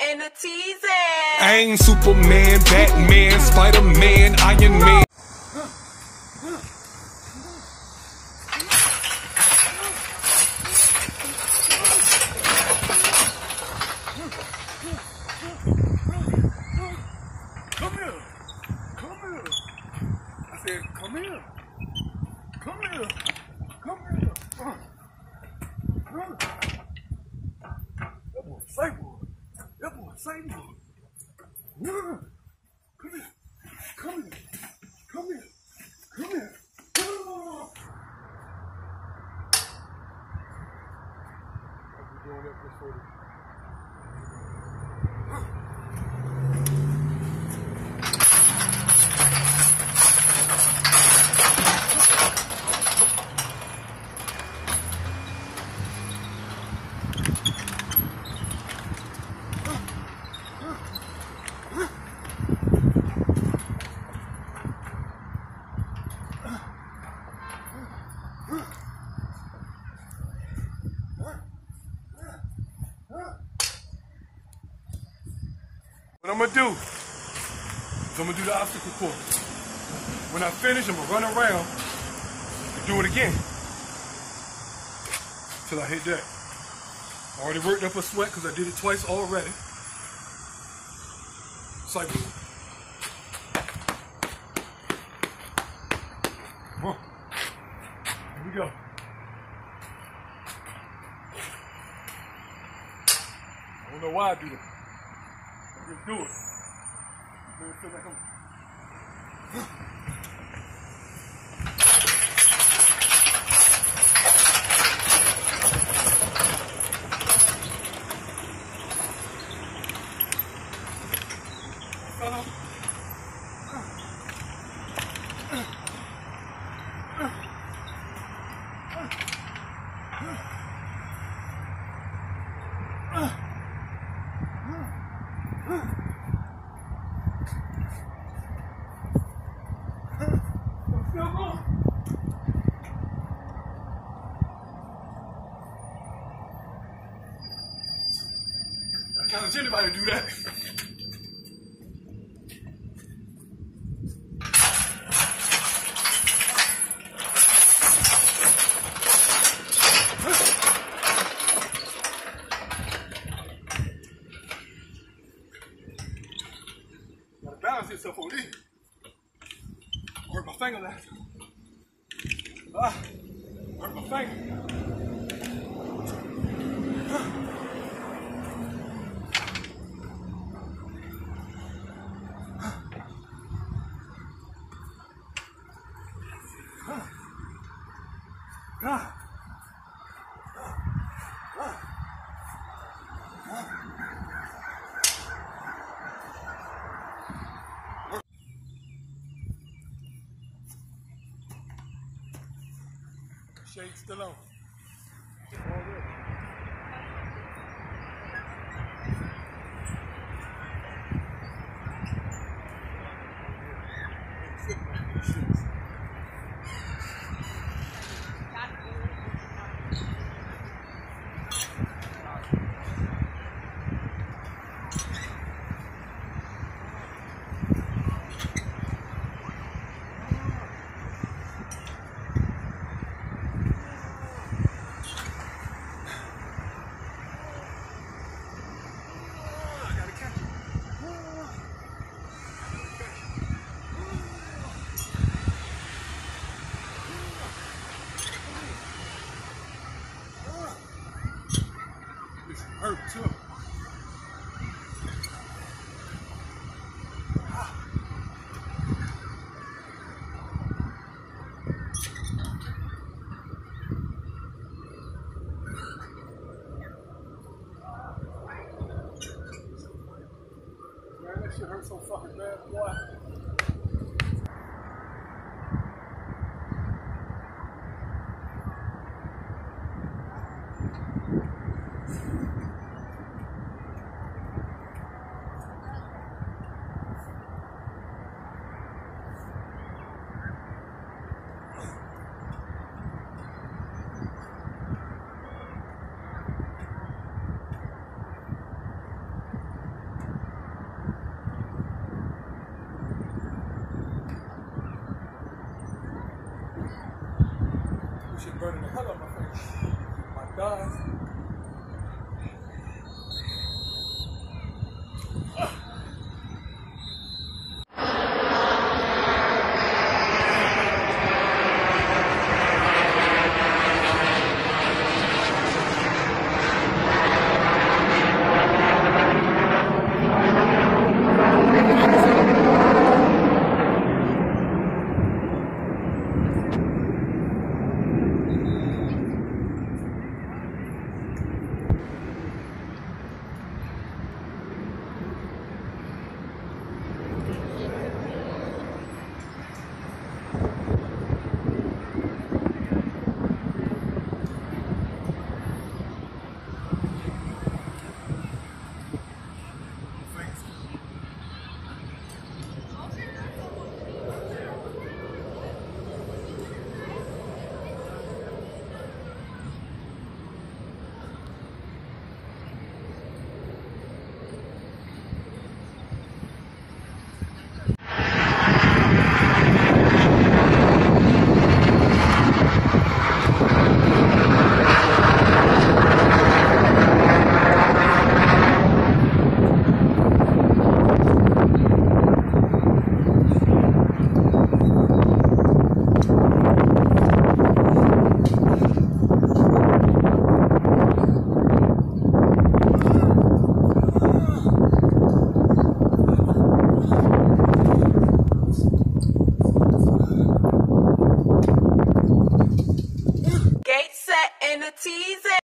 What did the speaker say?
and the teasing. I ain't Superman, Batman, Spider-Man, Iron Man. Come here. Come here. I said, come here. Come here. Come here. That boy Cyborg. That boy Cyborg. Come here. Come here. Come here. Come here. Oh. I'll be doing that just for you. What I'm gonna do is I'm gonna do the obstacle course. When I finish, I'm gonna run around and do it again till I hit that. I already worked up a sweat because I did it twice already. Cycle. Come on. Here we go. I don't know why I do that. Just do it. Let me feel like I'm... I challenge anybody to do that. Gotta balance yourself on these. Hurt my finger last time. Hurt my finger. Shade's still on. Shit burning the hell out of my face. My God. Gate set and the T's in.